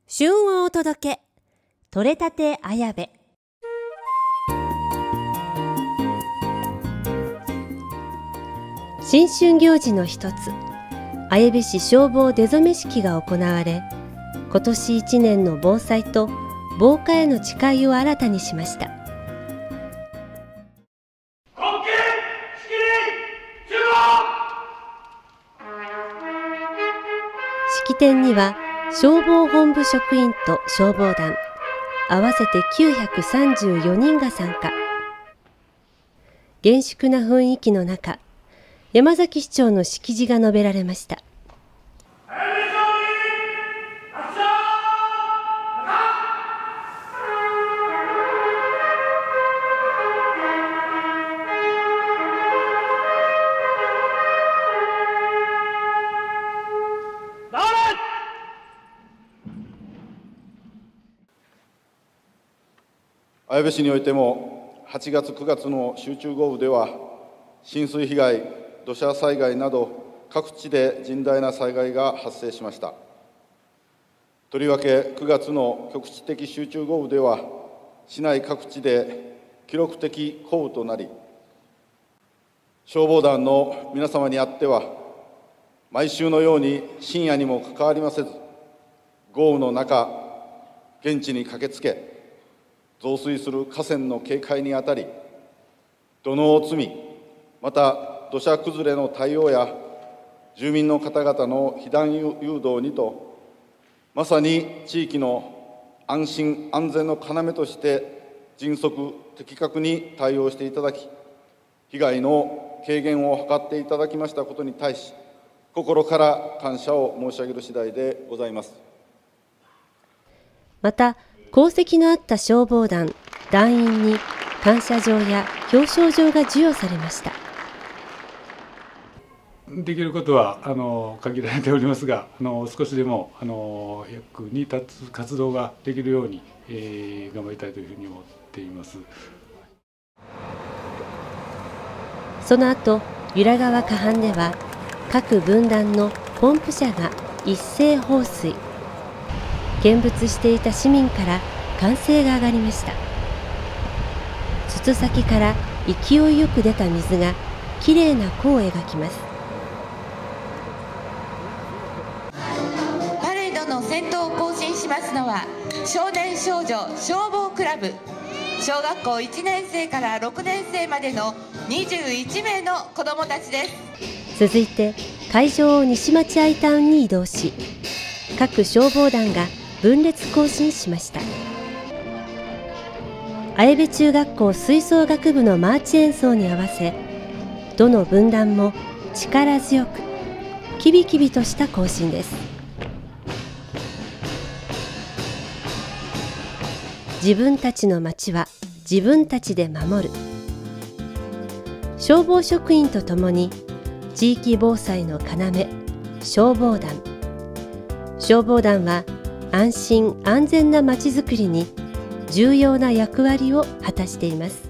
旬をお届け、取れたて綾部。新春行事の一つ、綾部市消防出初め式が行われ、今年1年の防災と防火への誓いを新たにしました。式典には消防本部職員と消防団合わせて934人が参加。厳粛な雰囲気の中、山崎市長の式辞が述べられました。 綾部市においても8月9月の集中豪雨では浸水被害、土砂災害など各地で甚大な災害が発生しました。とりわけ9月の局地的集中豪雨では市内各地で記録的降雨となり、消防団の皆様にあっては毎週のように深夜にもかかわりませず、豪雨の中現地に駆けつけ、増水する河川の警戒にあたり、土のうを積み、また土砂崩れの対応や住民の方々の避難誘導にと、まさに地域の安心安全の要として迅速的確に対応していただき、被害の軽減を図っていただきましたことに対し、心から感謝を申し上げる次第でございます。 また功績のあった消防団、団員に感謝状や表彰状が授与されました。 できることは限られておりますが、少しでも役に立つ活動ができるように、頑張りたいというふうに思っています。 その後、由良川河畔では各分団のポンプ車が一斉放水。見物していた市民から歓声が上がりました。筒先から勢いよく出た水がきれいな弧を描きます。 パレードの先頭を行進しますのは少年少女消防クラブ、小学校1年生から6年生までの21名の子どもたちです。 続いて会場を西町 I タウンに移動し、各消防団が分列行進しました。綾部中学校吹奏楽部のマーチ演奏に合わせ、どの分団も力強くキビキビとした行進です。自分たちの町は自分たちで守る。消防職員とともに地域防災の要、消防団。消防団は安心安全なまちづくりに重要な役割を果たしています。